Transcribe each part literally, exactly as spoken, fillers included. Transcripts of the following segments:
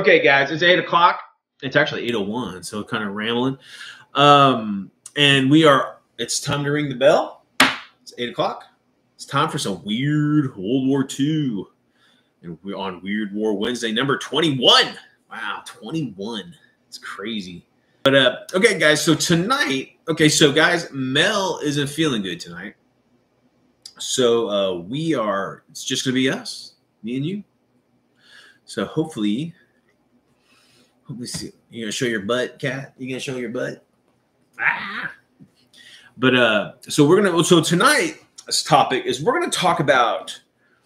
Okay, guys, it's eight o'clock. It's actually eight oh one, so kind of rambling. Um, and we are, it's time to ring the bell. It's eight o'clock. It's time for some weird World War Two. And we're on Weird War Wednesday, number twenty-one. Wow, twenty-one. It's crazy. But, uh, okay, guys, so tonight, okay, so, guys, Mel isn't feeling good tonight. So uh, we are, it's just going to be us, me and you. So hopefully, hopefully see, you going to show your butt, Kat? You going to show your butt? Ah! But, uh, so we're going to, so tonight's topic is we're going to talk about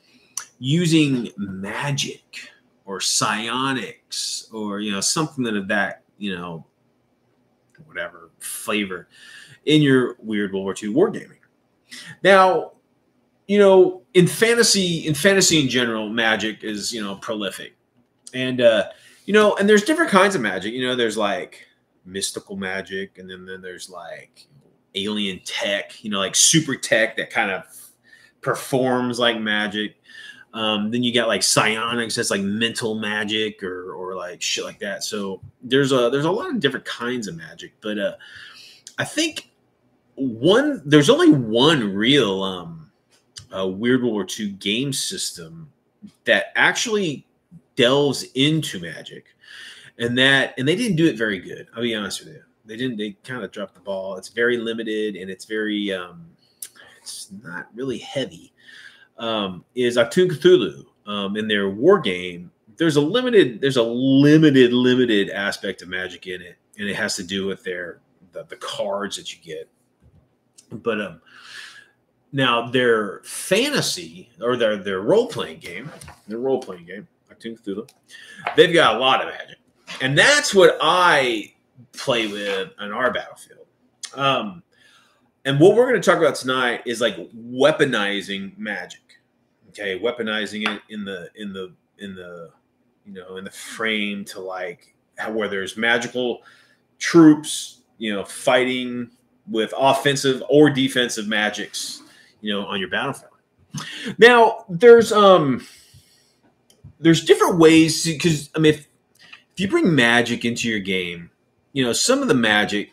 using magic or psionics or, you know, something of that, you know, whatever flavor in your weird World War Two wargaming. Now, you know, in fantasy, in fantasy in general, magic is, you know, prolific. And, uh, you know, and there's different kinds of magic. You know, there's like mystical magic, and then, then there's like alien tech, you know, like super tech that kind of performs like magic. Um, then you got like psionics, that's like mental magic or or like shit like that. So there's a there's a lot of different kinds of magic, but uh, I think one there's only one real um, uh, Weird World War Two game system that actually delves into magic, and that and they didn't do it very good. I'll be honest with you, they didn't. They kind of dropped the ball. It's very limited, and it's very um, it's not really heavy. Um, is Achtung! Cthulhu um, in their war game. There's a limited, there's a limited, limited aspect of magic in it, and it has to do with their the, the cards that you get. But um, now their fantasy or their their role playing game, their role playing game, Achtung! Cthulhu, they've got a lot of magic, and that's what I play with on our battlefield. Um, and what we're going to talk about tonight is like weaponizing magic. Okay, weaponizing it in the in the in the you know in the frame to like how, where there's magical troops, you know, fighting with offensive or defensive magics, you know, on your battlefield. Now, there's um there's different ways because I mean, if, if you bring magic into your game, you know, some of the magic.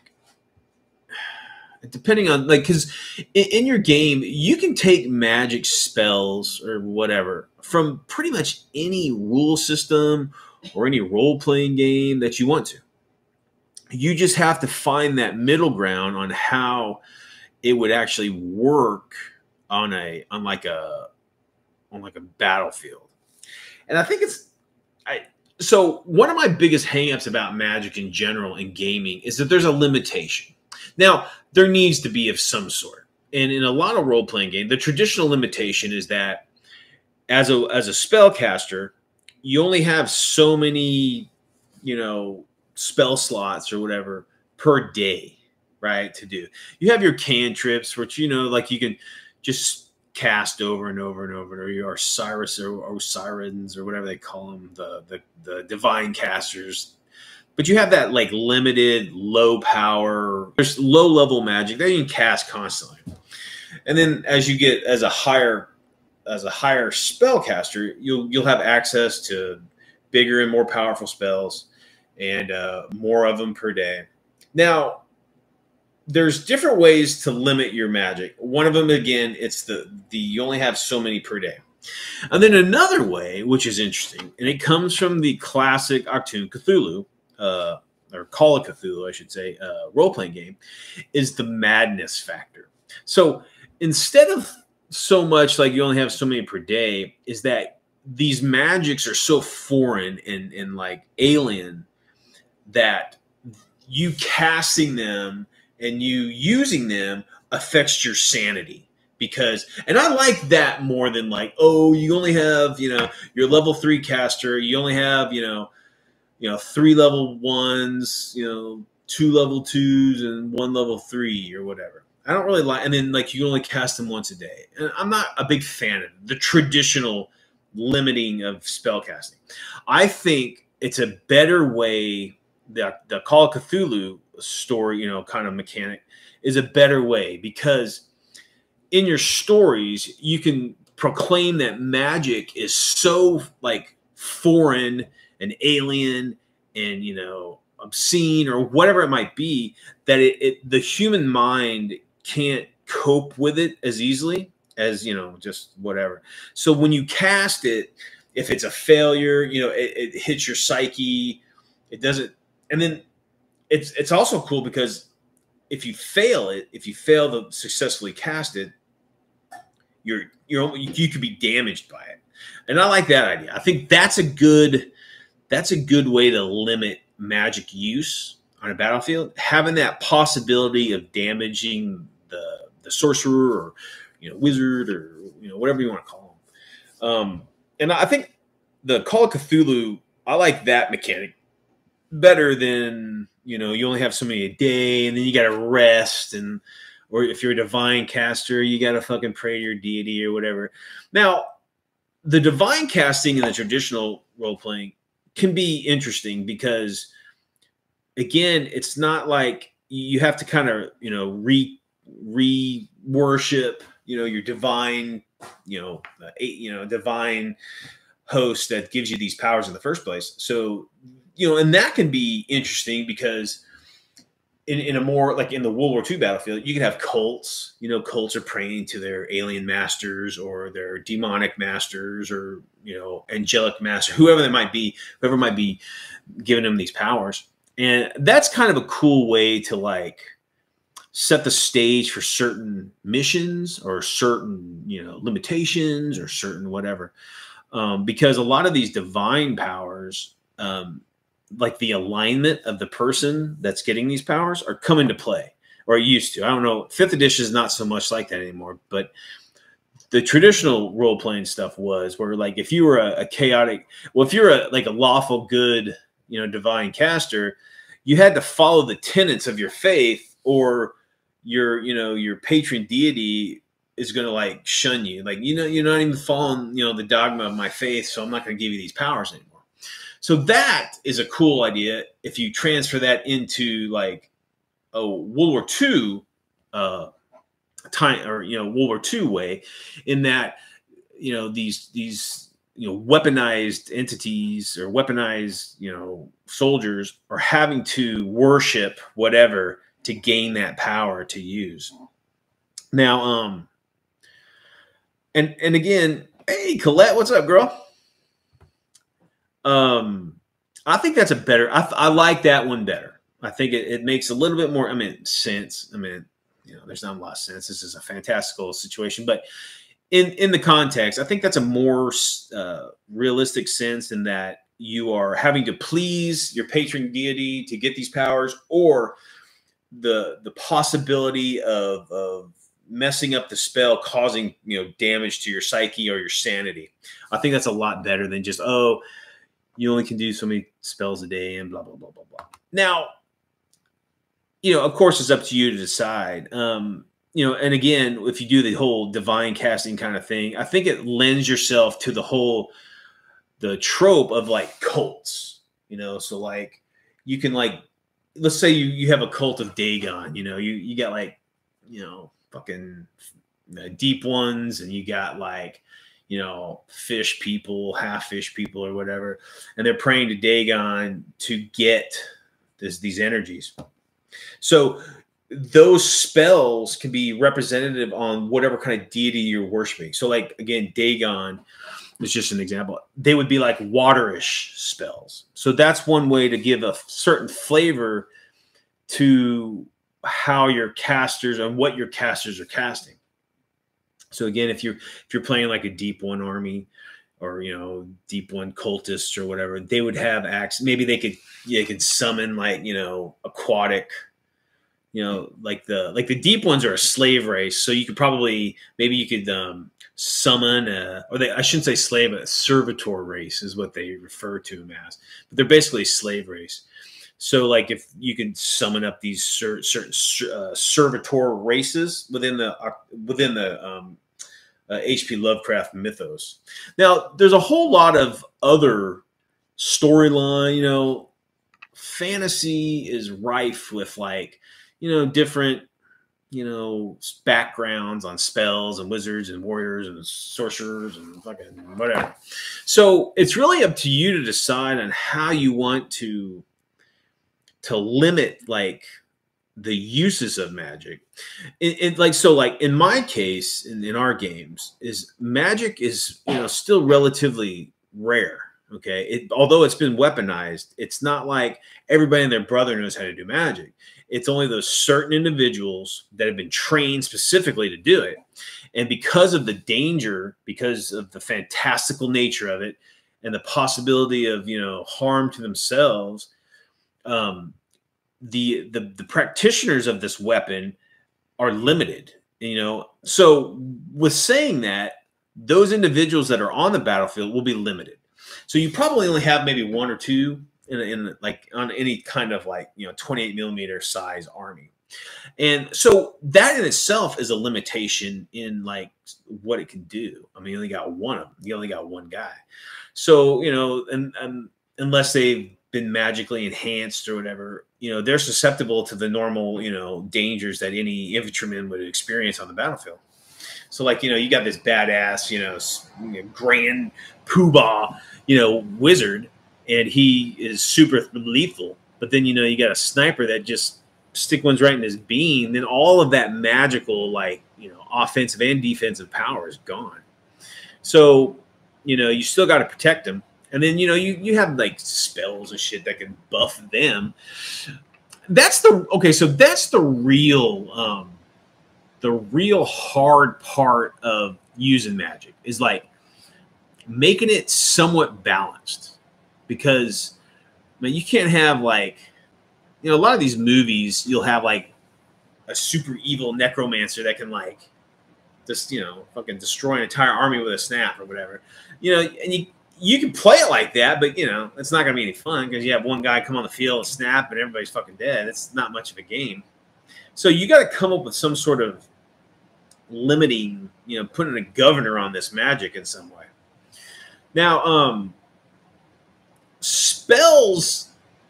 Depending on, like, because in, in your game, you can take magic spells or whatever from pretty much any rule system or any role-playing game that you want to. You just have to find that middle ground on how it would actually work on a on like a on like a battlefield. And I think it's I so one of my biggest hangups about magic in general in gaming is that there's a limitation. Now, there needs to be of some sort. And in a lot of role-playing games, the traditional limitation is that as a as a spellcaster, you only have so many, you know, spell slots or whatever per day, right, to do. You have your cantrips, which, you know, like you can just cast over and over and over, or your Osiris or Osirans or whatever they call them, the, the, the divine casters. But you have that like limited low power, there's low level magic that you can cast constantly. And then as you get as a higher as a higher spellcaster, you'll you'll have access to bigger and more powerful spells and uh, more of them per day. Now, there's different ways to limit your magic. One of them, again, it's the the you only have so many per day. And then another way, which is interesting, and it comes from the classic Achtung! Cthulhu. Uh, or Call of Cthulhu, I should say, uh, role-playing game, is the madness factor. So instead of so much like you only have so many per day, is that these magics are so foreign and, and like alien that you casting them and you using them affects your sanity. Because, and I like that more than like, oh, you only have, you know, your level three caster, you only have, you know, you know, three level ones, you know, two level twos and one level three or whatever. I don't really like, and then like you only cast them once a day. And I'm not a big fan of the traditional limiting of spell casting. I think it's a better way, the, the Call of Cthulhu story, you know, kind of mechanic is a better way because in your stories, you can proclaim that magic is so like foreign an alien and, you know, obscene or whatever it might be, that it, it the human mind can't cope with it as easily as, you know, just whatever. So when you cast it, if it's a failure, you know, it, it hits your psyche, it doesn't. And then it's, it's also cool because if you fail it, if you fail to successfully cast it, you're, you're, you could be damaged by it. And I like that idea. I think that's a good, that's a good way to limit magic use on a battlefield, having that possibility of damaging the the sorcerer or, you know, wizard or, you know, whatever you want to call them. Um, and I think the Call of Cthulhu, I like that mechanic better than, you know, you only have so many a day and then you got to rest, and or if you're a divine caster, you got to fucking pray to your deity or whatever. Now, the divine casting in the traditional role playing can be interesting because, again, it's not like you have to kind of, you know, re re worship, you know, your divine, you know, uh, you know, divine host that gives you these powers in the first place. So, you know, and that can be interesting because in, in a more like in the World War Two battlefield, you can have cults, you know, cults are praying to their alien masters or their demonic masters or, you know, angelic master, whoever they might be, whoever might be giving them these powers. And that's kind of a cool way to like set the stage for certain missions or certain, you know, limitations or certain whatever. Um, because a lot of these divine powers, um, like the alignment of the person that's getting these powers are come into play, or it used to. I don't know. Fifth edition is not so much like that anymore, but the traditional role playing stuff was where like, if you were a, a chaotic, well, if you're a, like a lawful good, you know, divine caster, you had to follow the tenets of your faith, or your, you know, your patron deity is going to like shun you. Like, you know, you're not even following, you know, the dogma of my faith, so I'm not going to give you these powers anymore. So that is a cool idea if you transfer that into like a World War Two uh, time, or, you know, World War Two way, in that, you know, these these you know weaponized entities or weaponized, you know, soldiers are having to worship whatever to gain that power to use. Now, um, and and again, hey Colette, what's up, girl? Um, I think that's a better. I, I like that one better. I think it, it makes a little bit more. I mean, sense. I mean, you know, there's not a lot of sense. This is a fantastical situation, but in in the context, I think that's a more uh, realistic sense in that you are having to please your patron deity to get these powers, or the the possibility of of messing up the spell, causing, you know, damage to your psyche or your sanity. I think that's a lot better than just, oh, you only can do so many spells a day and blah, blah, blah, blah, blah. Now, you know, of course, it's up to you to decide. Um, you know, and again, if you do the whole divine casting kind of thing, I think it lends yourself to the whole, the trope of like cults, you know, so like you can like, let's say you, you have a cult of Dagon, you know, you, you got like, you know, fucking deep ones, and you got like, you know, fish people, half fish people or whatever, and they're praying to Dagon to get this, these energies. So those spells can be representative on whatever kind of deity you're worshiping. So like, again, Dagon is just an example. They would be like waterish spells. So that's one way to give a certain flavor to how your casters and what your casters are casting. So again, if you're if you're playing like a deep one army, or, you know, deep one cultists or whatever, they would have acts. Maybe they could they could summon like, you know, aquatic, you know, like the like the deep ones are a slave race. So you could probably maybe you could um, summon a, or they I shouldn't say slave, a servitor race is what they refer to them as. But they're basically a slave race. So, like, if you could summon up these cer certain uh, servitor races within the uh, within the um, uh, H P Lovecraft mythos. Now, there's a whole lot of other storyline. You know, fantasy is rife with, like, you know, different, you know, backgrounds on spells and wizards and warriors and sorcerers and fucking whatever. So it's really up to you to decide on how you want to to limit like the uses of magic. It, it like so like in my case in, in our games is magic is you know still relatively rare. Okay, it, although it's been weaponized, it's not like everybody and their brother knows how to do magic. It's only those certain individuals that have been trained specifically to do it. And because of the danger, because of the fantastical nature of it, and the possibility of, you know, harm to themselves, um, the, the, the practitioners of this weapon are limited, you know? So with saying that, those individuals that are on the battlefield will be limited. So you probably only have maybe one or two in, in like on any kind of like, you know, twenty-eight millimeter size army. And so that in itself is a limitation in like what it can do. I mean, you only got one of them. You only got one guy. So, you know, and, and unless they've been magically enhanced or whatever, you know, they're susceptible to the normal, you know, dangers that any infantryman would experience on the battlefield. So like, you know, you got this badass, you know, grand poobah, you know, wizard, and he is super lethal. But then, you know, you got a sniper that just stick ones right in his beam. Then all of that magical, like, you know, offensive and defensive power is gone. So, you know, you still got to protect them. And then, you know, you, you have like spells and shit that can buff them. That's the, okay, so that's the real, um, the real hard part of using magic is like making it somewhat balanced, because I mean, you can't have like, you know, a lot of these movies, you'll have like a super evil necromancer that can like just, you know, fucking destroy an entire army with a snap or whatever, you know, and you, you can play it like that, but you know, it's not going to be any fun because you have one guy come on the field and snap and everybody's fucking dead. It's not much of a game. So you got to come up with some sort of limiting, you know, putting a governor on this magic in some way. Now, um, spells,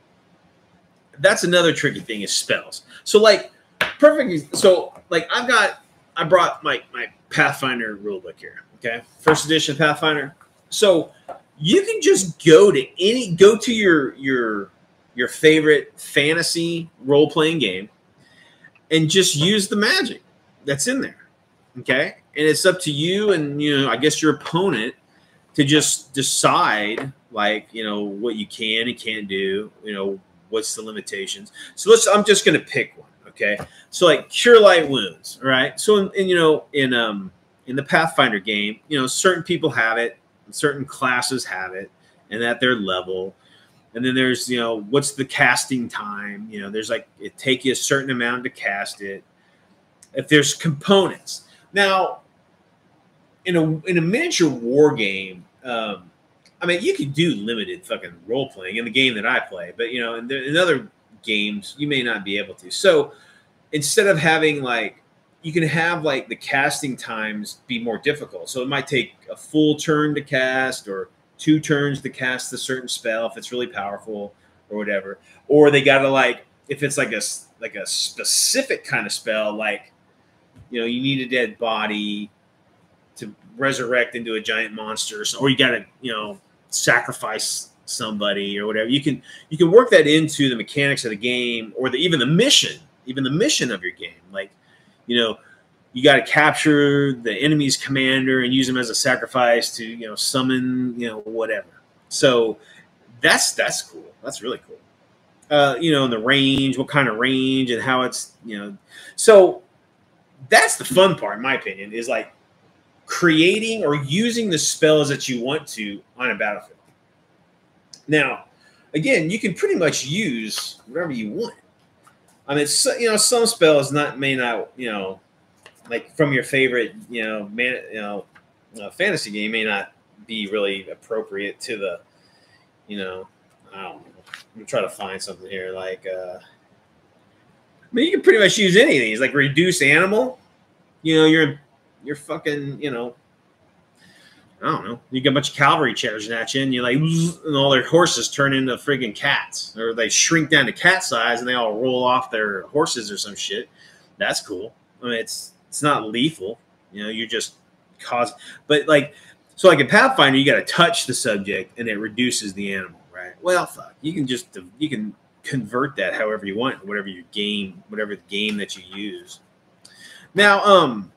that's another tricky thing is spells. So like perfect. So like I've got, I brought my, my Pathfinder rulebook here. Okay. First edition Pathfinder. So you can just go to any, go to your, your, your favorite fantasy role-playing game and just use the magic that's in there. Okay. And it's up to you and, you know, I guess your opponent to just decide like, you know, what you can and can't do, you know, what's the limitations. So let's, I'm just going to pick one. Okay. So like cure light wounds. All right. So, in, in, you know, in, um, in the Pathfinder game, you know, certain people have it, certain classes have it, and at their level. And then there's, you know, what's the casting time? You know, there's like, it take you a certain amount to cast it. If there's components. Now, in a, in a miniature war game, um, I mean, you could do limited fucking role playing in the game that I play, but you know, in, the, in other games, you may not be able to. So instead of having like, you can have like the casting times be more difficult. So it might take a full turn to cast or two turns to cast a certain spell if it's really powerful or whatever. Or they got to like, if it's like a, like a specific kind of spell, like, you know, you need a dead body to resurrect into a giant monster, or you got to, you know, sacrifice somebody or whatever. You can, you can work that into the mechanics of the game or the, even the mission, even the mission of your game. Like, you know, you got to capture the enemy's commander and use him as a sacrifice to, you know, summon, you know, whatever. So that's, that's cool. That's really cool. Uh, you know, and the range, what kind of range and how it's, you know, so that's the fun part, in my opinion, is like creating or using the spells that you want to on a battlefield. Now, again, you can pretty much use whatever you want. I mean, so, you know, some spells not may not, you know, like from your favorite, you know, man, you know, uh, fantasy game may not be really appropriate to the, you know, I don't know. I'm gonna try to find something here. Like, uh, I mean, you can pretty much use any of these. Like reduce animal. You know, you're you're fucking, you know, I don't know. You get a bunch of cavalry charging at you, and you like, and all their horses turn into friggin' cats, or they shrink down to cat size, and they all roll off their horses or some shit. That's cool. I mean, it's it's not lethal. You know, you're just cause, but like, so like in Pathfinder, you got to touch the subject and it reduces the animal, right? Well, fuck, you can just you can convert that however you want, whatever your game, whatever the game that you use. Now, um,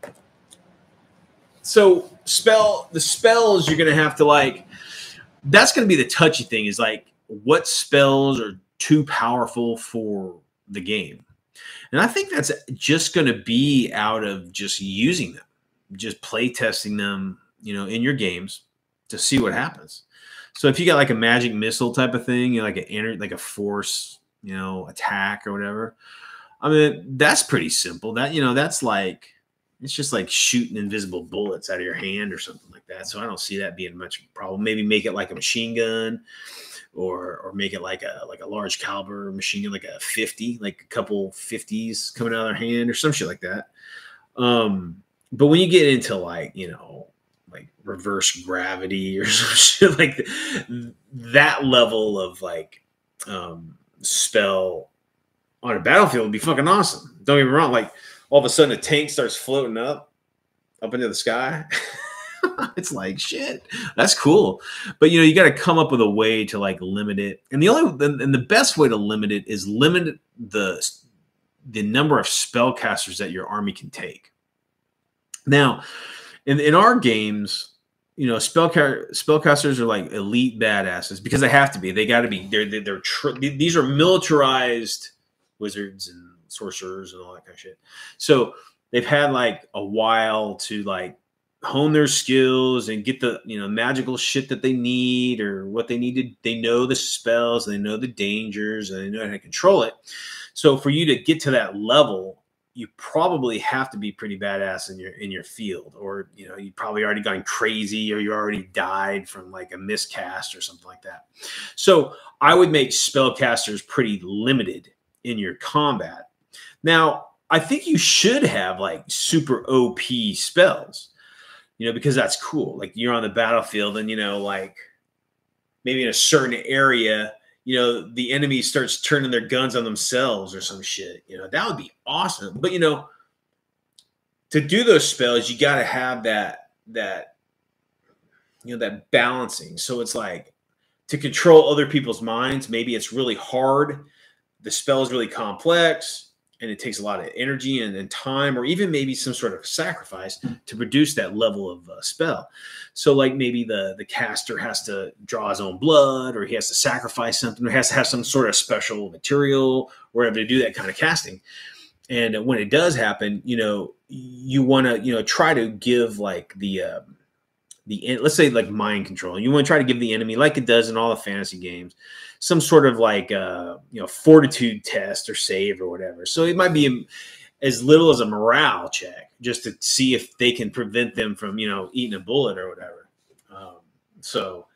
so spell the spells you're gonna have to like. That's gonna be the touchy thing. Is like what spells are too powerful for the game. And I think that's just going to be out of just using them, just play testing them, you know, in your games to see what happens. So if you got like a magic missile type of thing, you know, like a like a force, you know, attack or whatever. I mean, that's pretty simple. That, you know, that's like, it's just like shooting invisible bullets out of your hand or something like that. So I don't see that being much of a problem. Maybe make it like a machine gun. Or, or make it like a like a large caliber machine gun, like a fifty, like a couple fifties coming out of their hand or some shit like that. Um, but when you get into like, you know, like reverse gravity or some shit like that, that level of like um, spell on a battlefield would be fucking awesome. Don't get me wrong. Like all of a sudden a tank starts floating up, up into the sky. It's like shit. That's cool, but you know you got to come up with a way to like limit it. And the only and the best way to limit it is limit the the number of spellcasters that your army can take. Now, in in our games, you know, spellca- spellcasters are like elite badasses because they have to be. They got to be. They're they're, they're tr- these are militarized wizards and sorcerers and all that kind of shit. So they've had like a while to like hone their skills and get the, you know, magical shit that they need or what they need to, they know the spells, they know the dangers, and they know how to control it. So for you to get to that level, you probably have to be pretty badass in your, in your field, or, you know, you probably already gone crazy or you already died from like a miscast or something like that. So I would make spellcasters pretty limited in your combat. Now, I think you should have like super O P spells. You know, because that's cool. Like you're on the battlefield and, you know, like maybe in a certain area, you know, the enemy starts turning their guns on themselves or some shit. You know, that would be awesome. But, you know, to do those spells, you got to have that, that, you know, that balancing. So it's like to control other people's minds. Maybe it's really hard. The spell is really complex. And it takes a lot of energy and, and time, or even maybe some sort of sacrifice to produce that level of uh, spell. So like maybe the, the caster has to draw his own blood, or he has to sacrifice something, or has to have some sort of special material or whatever to do that kind of casting. And when it does happen, you know, you want to, you know, try to give like the, uh, the, let's say like mind control. You want to try to give the enemy, like it does in all the fantasy games, some sort of like, uh, you know, fortitude test or save or whatever. So it might be as little as a morale check just to see if they can prevent them from, you know, eating a bullet or whatever. Um, so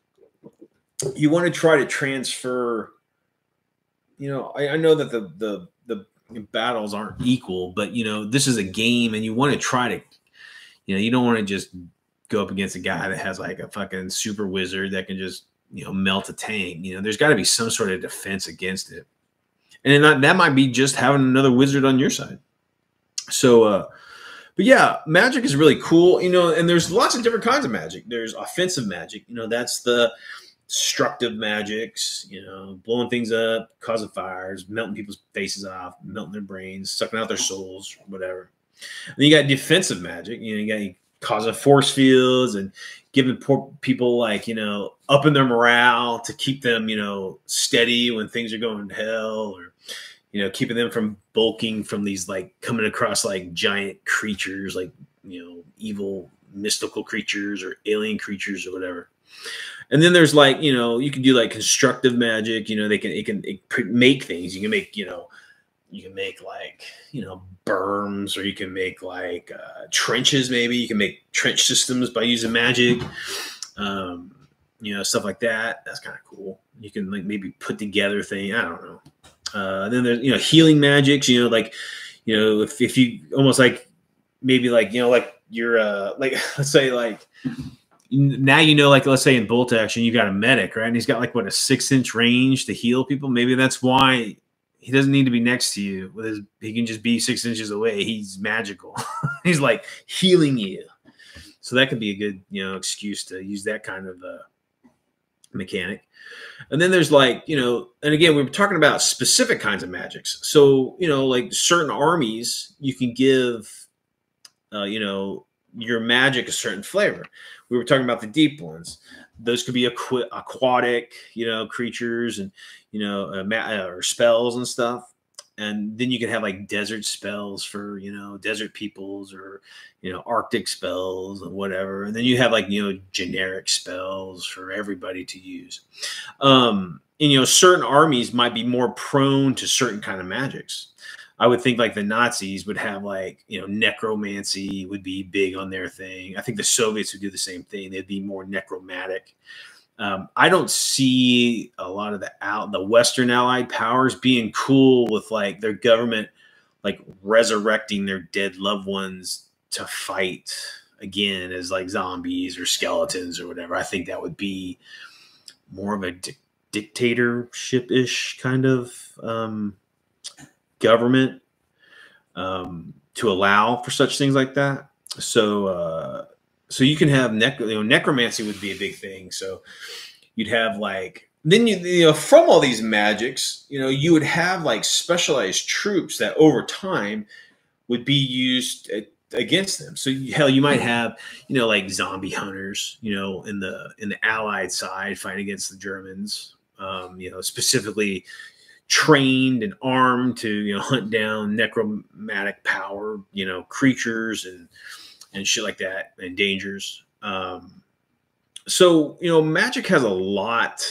you want to try to transfer, you know, I, I know that the, the, the battles aren't equal, but you know, this is a game and you want to try to, you know, you don't want to just go up against a guy that has like a fucking super wizard that can just, you know, melt a tank. You know, there's got to be some sort of defense against it. And that, that might be just having another wizard on your side. So, uh, but yeah, magic is really cool, you know, and there's lots of different kinds of magic. There's offensive magic, you know, that's the destructive magics, you know, blowing things up, causing fires, melting people's faces off, melting their brains, sucking out their souls, whatever. And then you got defensive magic, you know, you got causing force fields and giving poor people like, you know, upping their morale to keep them, you know, steady when things are going to hell, or, you know, keeping them from bulking from these, like coming across like giant creatures, like, you know, evil mystical creatures or alien creatures or whatever. And then there's like, you know, you can do like constructive magic, you know, they can, it can it make things. You can make, you know, you can make like, you know, berms, or you can make like uh, trenches. Maybe you can make trench systems by using magic, um, you know, stuff like that. That's kind of cool. You can like maybe put together things. I don't know. Uh, then there's, you know, healing magics, you know, like, you know, if, if you almost like maybe like, you know, like you're uh, like, let's say like now, you know, like let's say in bolt action, you've got a medic, right? And he's got like what, a six inch range to heal people. Maybe that's why he doesn't need to be next to you. With his, he can just be six inches away. He's magical. He's like healing you. So that could be a good, you know, excuse to use that kind of uh, mechanic. And then there's like, you know, and again, we were talking about specific kinds of magics. So, you know, like certain armies, you can give, uh, you know, your magic a certain flavor. We were talking about the deep ones. Those could be aqu- aquatic, you know, creatures and, you know, uh, ma- or spells and stuff. And then you can have like desert spells for, you know, desert peoples or, you know, Arctic spells and whatever. And then you have like, you know, generic spells for everybody to use. Um, and, you know, certain armies might be more prone to certain kind of magics. I would think like the Nazis would have like, you know, necromancy would be big on their thing. I think the Soviets would do the same thing. They'd be more necromantic. Um, I don't see a lot of the out the Western Allied powers being cool with like their government, like resurrecting their dead loved ones to fight again as like zombies or skeletons or whatever. I think that would be more of a di- dictatorship-ish kind of um, government um, to allow for such things like that. So, uh, so you can have nec- you know, necromancy would be a big thing. So you'd have like, then you, you know, from all these magics, you know, you would have like specialized troops that over time would be used at, against them. So you, hell, you might have, you know, like zombie hunters, you know, in the, in the Allied side fighting against the Germans, um, you know, specifically trained and armed to, you know, hunt down necromantic power, you know, creatures and, and shit like that and dangers. Um, so, you know, magic has a lot.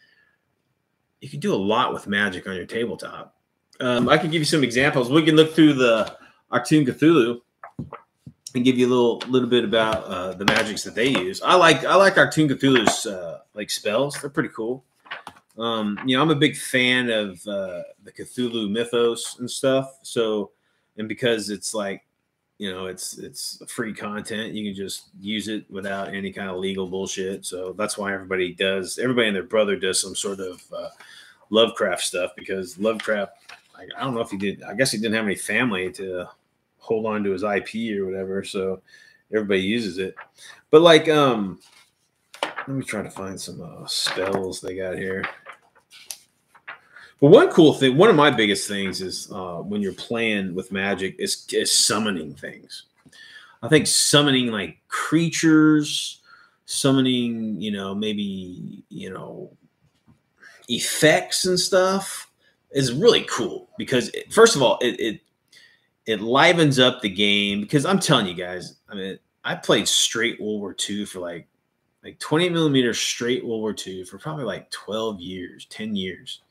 You can do a lot with magic on your tabletop. Um, I can give you some examples. We can look through the Achtung Cthulhu and give you a little little bit about uh, the magics that they use. I like I like Achtung Cthulhu's uh, like spells. They're pretty cool. Um, you know, I'm a big fan of uh, the Cthulhu mythos and stuff. So, and because it's like, you know, it's it's free content. You can just use it without any kind of legal bullshit. So that's why everybody does. Everybody and their brother does some sort of uh, Lovecraft stuff because Lovecraft. I, I don't know if he did. I guess he didn't have any family to hold on to his I P or whatever. So everybody uses it. But like, um, let me try to find some uh, spells they got here. But one cool thing, one of my biggest things is uh, when you're playing with magic is, is summoning things. I think summoning like creatures, summoning, you know, maybe, you know, effects and stuff is really cool because it, first of all, it, it, it livens up the game because I'm telling you guys, I mean, I played straight World War Two for like, like twenty millimeter straight World War Two for probably like twelve years, ten years.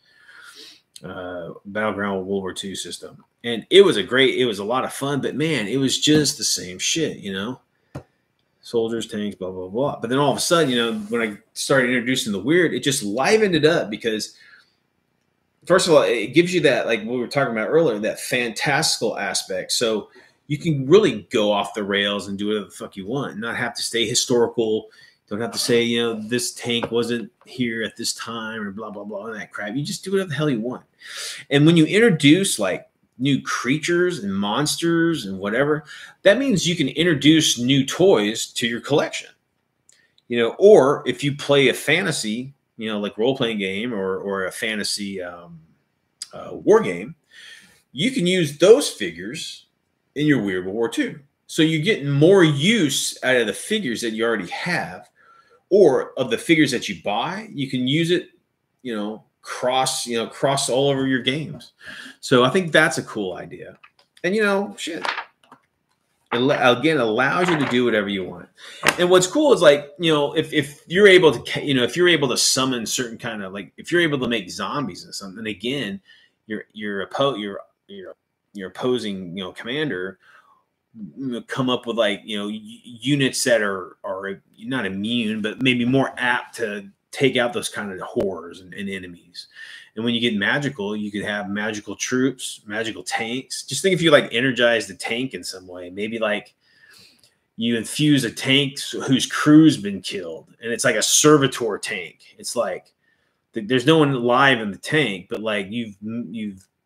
Uh, Battleground World War Two system, and it was a great, it was a lot of fun. But man, it was just the same shit, you know. Soldiers, tanks, blah blah blah. But then all of a sudden, you know, when I started introducing the weird, it just livened it up because, first of all, it gives you that, like what we were talking about earlier, that fantastical aspect. So you can really go off the rails and do whatever the fuck you want, and not have to stay historical. Don't have to say, you know, this tank wasn't here at this time or blah, blah, blah, and that crap. You just do whatever the hell you want. And when you introduce like new creatures and monsters and whatever, that means you can introduce new toys to your collection. You know, or if you play a fantasy, you know, like role-playing game or, or a fantasy um, uh, war game, you can use those figures in your Weird World War Two. So you're getting more use out of the figures that you already have. Or of the figures that you buy, you can use it, you know, cross, you know, cross all over your games. So I think that's a cool idea. And, you know, shit, it, again, allows you to do whatever you want. And what's cool is like, you know, if, if you're able to, you know, if you're able to summon certain kind of like, if you're able to make zombies and something, again, you're, you're, oppo- you're, you're, you're opposing, you know, commander, come up with like, you know, units that are are not immune, but maybe more apt to take out those kind of horrors and, and enemies. And when you get magical, you could have magical troops, magical tanks. Just think if you like energize the tank in some way, maybe like you infuse a tank whose crew's been killed, and it's like a servitor tank. It's like there's no one alive in the tank, but like you've you've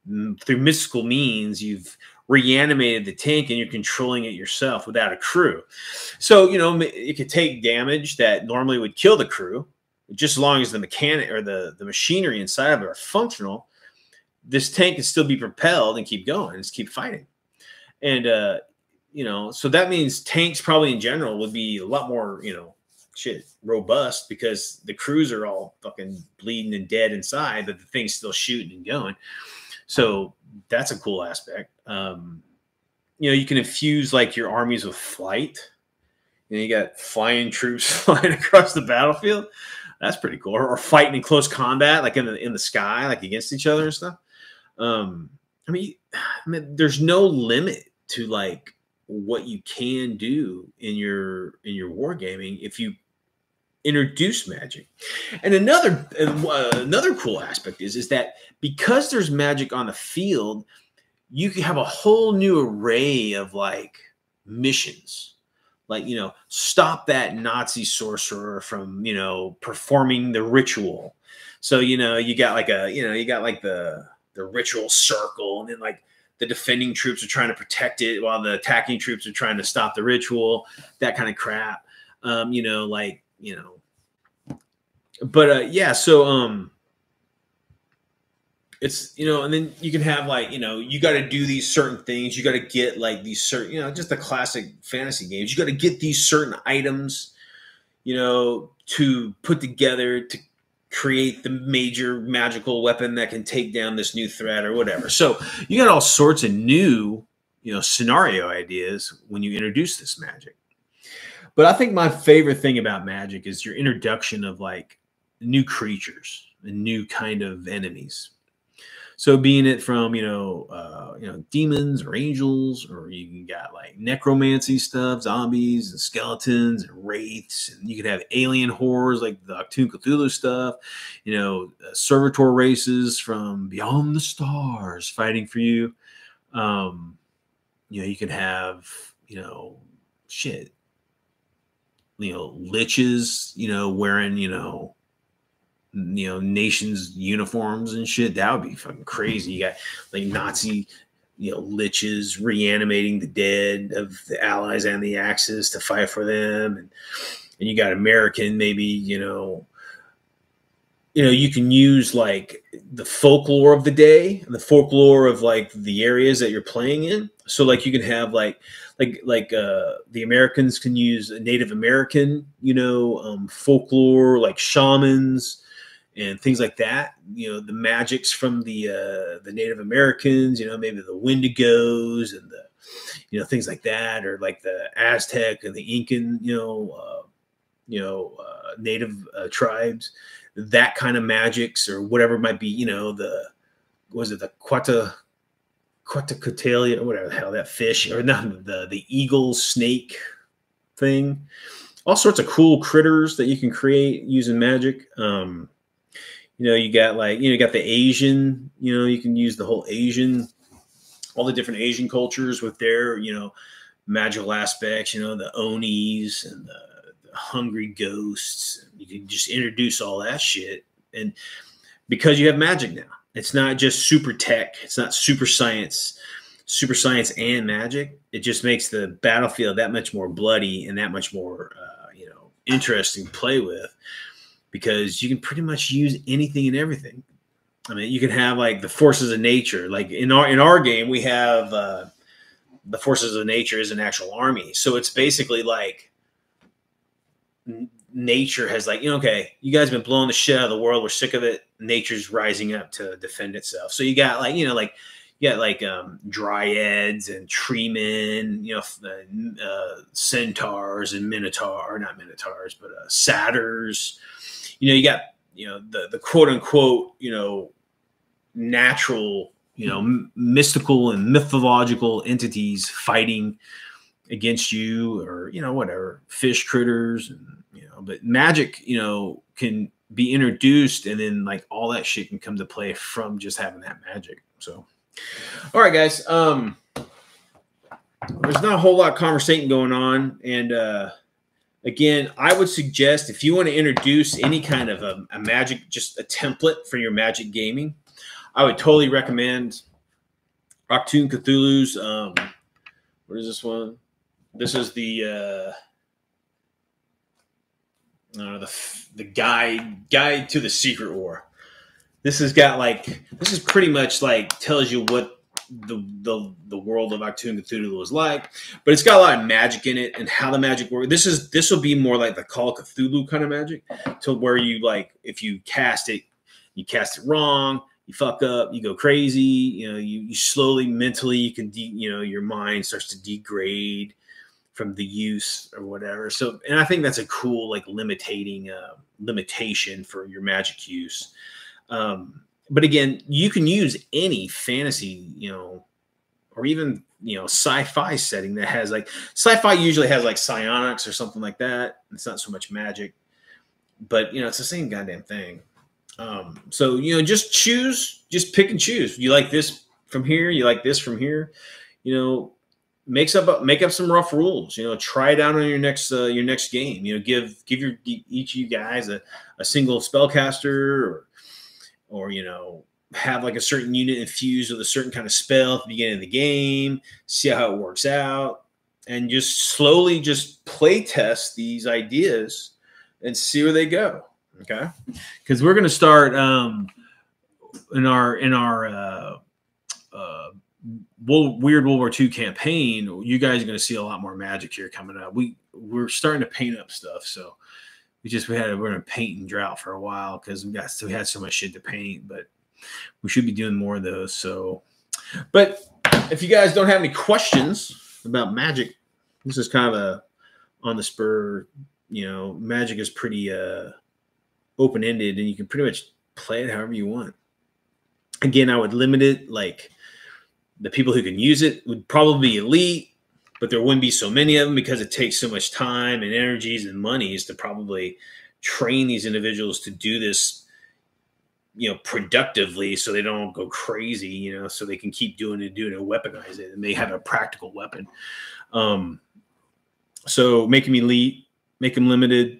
through mystical means, you've reanimated the tank and you're controlling it yourself without a crew. So, you know, it could take damage that normally would kill the crew, just as long as the mechanic or the, the machinery inside of it are functional. This tank can still be propelled and keep going, just keep fighting. And, uh, you know, so that means tanks probably in general would be a lot more, you know, shit, robust, because the crews are all fucking bleeding and dead inside, but the thing's still shooting and going. So that's a cool aspect. Um, you know, you can infuse like your armies with flight. You know, you got flying troops flying across the battlefield. That's pretty cool. Or, or fighting in close combat, like in the in the sky, like against each other and stuff. Um, I mean, I mean, there's no limit to like what you can do in your in your wargaming if you introduce magic. And another uh, another cool aspect is is that because there's magic on the field, you can have a whole new array of like missions. Like, you know, stop that Nazi sorcerer from, you know, performing the ritual. So, you know, you got like a, you know, you got like the the ritual circle, and then like the defending troops are trying to protect it while the attacking troops are trying to stop the ritual, that kind of crap. Um, you know, like, you know, but uh, yeah, so um, it's, you know, and then you can have like, you know, you got to do these certain things. You got to get like these certain, you know, just the classic fantasy games. You got to get these certain items, you know, to put together to create the major magical weapon that can take down this new threat or whatever. So you got all sorts of new, you know, scenario ideas when you introduce this magic. But I think my favorite thing about magic is your introduction of like new creatures and new kind of enemies. So being it from, you know, uh, you know, demons or angels, or you can got like necromancy stuff, zombies and skeletons and wraiths, and you could have alien horrors like the Cthulhu Cthulhu stuff, you know, uh, servitor races from beyond the stars fighting for you. Um, you know, you can have, you know, shit, you know, liches, you know, wearing, you know, you know, nations uniforms and shit. That would be fucking crazy. You got like Nazi, you know, liches reanimating the dead of the Allies and the Axis to fight for them. And, and you got American, maybe, you know, you know, you can use like the folklore of the day, the folklore of like the areas that you're playing in. So like you can have like, like, like uh, the Americans can use a Native American, you know, um, folklore, like shamans, and things like that. You know, the magics from the uh, the Native Americans, you know, maybe the Wendigos and the, you know, things like that, or like the Aztec and the Incan, you know, uh, you know, uh, native uh, tribes, that kind of magics, or whatever it might be. You know, the, was it the Quata Quetzalcoatl or whatever the hell, that fish, or not, the the eagle snake thing. All sorts of cool critters that you can create using magic. Um, You know, you got like, you know, you got the Asian, you know, you can use the whole Asian, all the different Asian cultures with their, you know, magical aspects, you know, the Onis and the, the hungry ghosts. You can just introduce all that shit. And because you have magic now, it's not just super tech, it's not super science, super science and magic. It just makes the battlefield that much more bloody and that much more, uh, you know, interesting to play with. Because you can pretty much use anything and everything. I mean, you can have like the forces of nature. Like in our in our game, we have uh, the forces of nature is an actual army. So it's basically like nature has like, you know, okay, you guys have been blowing the shit out of the world. We're sick of it. Nature's rising up to defend itself. So you got like, you know, like you got like um, dryads and tree men, you know, uh, centaurs and minotaur, not minotaurs, but uh, satyrs. You know, you got, you know, the, the quote unquote, you know, natural, you know, m- mystical and mythological entities fighting against you, or, you know, whatever, fish critters, and, you know, but magic, you know, can be introduced, and then like all that shit can come to play from just having that magic. So, all right, guys, um, there's not a whole lot of conversating going on. And, uh, again, I would suggest if you want to introduce any kind of a, a magic, just a template for your magic gaming, I would totally recommend Achtung Cthulhu's. Um, what is this one? This is the uh, uh, the the guide guide to the Secret War. This has got like this is pretty much like tells you what the the the world of Achtung Cthulhu was like, but it's got a lot of magic in it and how the magic works. This is this will be more like the Call of Cthulhu kind of magic, to where you like if you cast it, you cast it wrong, you fuck up, you go crazy. You know, you, you slowly mentally you can de, you know your mind starts to degrade from the use or whatever. So, and I think that's a cool like limiting uh, limitation for your magic use. Um, but again, you can use any fantasy, you know, or even, you know, sci-fi setting that has like sci-fi usually has like psionics or something like that. It's not so much magic, but you know, it's the same goddamn thing. Um, so, you know, just choose, just pick and choose. You like this from here. You like this from here, you know, makes up, make up some rough rules, you know, try it out on your next, uh, your next game, you know, give, give your, each of you guys a, a single spellcaster or, or, you know, have like a certain unit infused with a certain kind of spell at the beginning of the game, see how it works out, and just slowly just play test these ideas and see where they go. Okay. Because we're going to start um, in our, in our uh, uh, World, Weird World War Two campaign, you guys are going to see a lot more magic here coming up. We, we're starting to paint up stuff. So, We just we had we're in a painting drought for a while because we got we had so much shit to paint, but we should be doing more of those. So, but if you guys don't have any questions about magic, this is kind of a on the spur. You know, magic is pretty uh, open ended, and you can pretty much play it however you want. Again, I would limit it like the people who can use it would probably be elite. But there wouldn't be so many of them because it takes so much time and energies and monies to probably train these individuals to do this, you know, productively so they don't go crazy, you know, so they can keep doing it, doing it, weaponize it, and they have a practical weapon. Um, so make them elite, make them limited.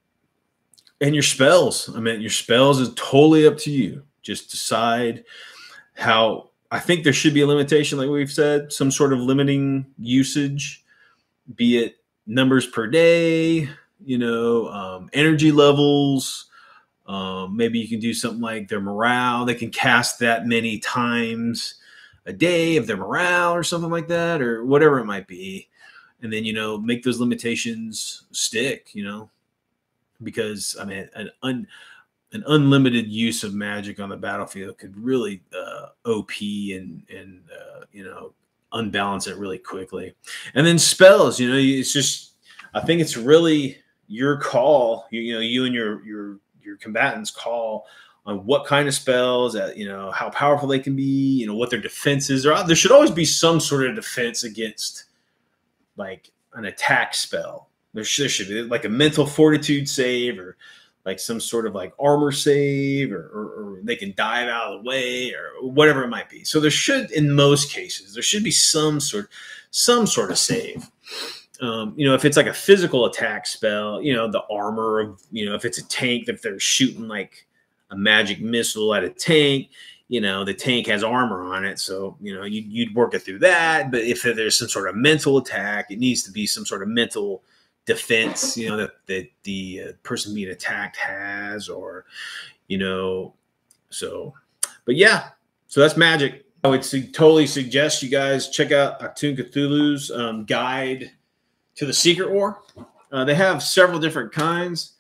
And your spells, I mean, your spells is totally up to you. Just decide how. I think there should be a limitation, like we've said, some sort of limiting usage, be it numbers per day, you know, um, energy levels. Um, maybe you can do something like their morale. They can cast that many times a day of their morale or something like that, or whatever it might be. And then, you know, make those limitations stick, you know, because, I mean, an un an unlimited use of magic on the battlefield could really uh, O P and, and uh, you know, unbalance it really quickly. And then spells, you know, it's just, I think it's really your call, you, you know, you and your, your, your combatants call on what kind of spells, that, you know, how powerful they can be, you know, what their defenses are. There should always be some sort of defense against like an attack spell. There should, there should be like a mental fortitude save or like some sort of like armor save, or, or, or they can dive out of the way, or whatever it might be. So there should, in most cases, there should be some sort, some sort of save. Um, you know, if it's like a physical attack spell, you know, the armor of, you know, if it's a tank, if they're shooting like a magic missile at a tank, you know, the tank has armor on it. So, you know, you'd, you'd work it through that. But if there's some sort of mental attack, it needs to be some sort of mental defense, you know, that, that the uh, person being attacked has, or, you know, so, but yeah, so that's magic. I would su totally suggest you guys check out Achtung Cthulhu's um, guide to the Secret War. Uh, they have several different kinds,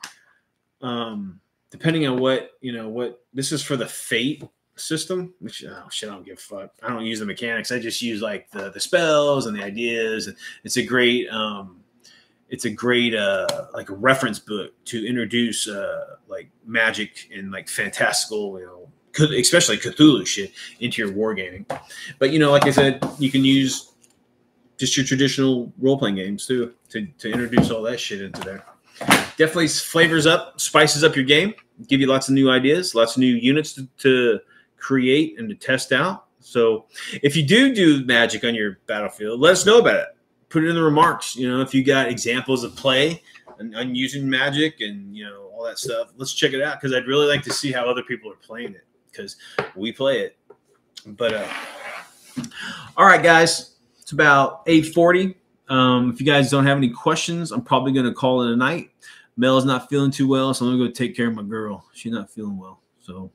um, depending on what, you know, what, this is for the Fate system, which, oh shit, I don't give a fuck. I don't use the mechanics. I just use like the, the spells and the ideas. It's a great, um, It's a great uh, like a reference book to introduce uh, like magic and like fantastical, you know, especially Cthulhu shit into your wargaming. But you know, like I said, you can use just your traditional role playing games too to to introduce all that shit into there. Definitely flavors up, spices up your game, give you lots of new ideas, lots of new units to, to create and to test out. So if you do do magic on your battlefield, let us know about it. Put it in the remarks. You know, if you got examples of play and, and using magic and, you know, all that stuff, let's check it out, because I'd really like to see how other people are playing it, because we play it. But uh, All right, guys. It's about eight forty. Um, if you guys don't have any questions, I'm probably going to call it a night. Mel's not feeling too well, so I'm going to go take care of my girl. She's not feeling well. So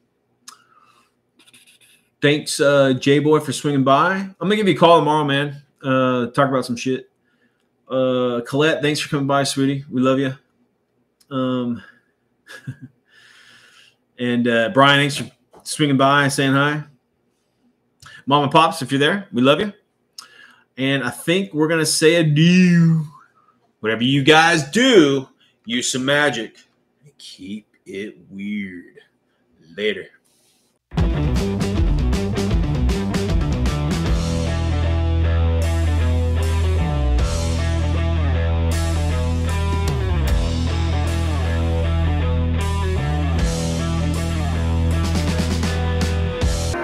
thanks, uh, J-Boy, for swinging by. I'm going to give you a call tomorrow, man. Uh, talk about some shit. Uh, Colette, thanks for coming by, sweetie. We love you. Um, and uh, Brian, thanks for swinging by and saying hi. Mama Pops, if you're there, we love you. And I think we're going to say adieu. Whatever you guys do, use some magic. Keep it weird. Later.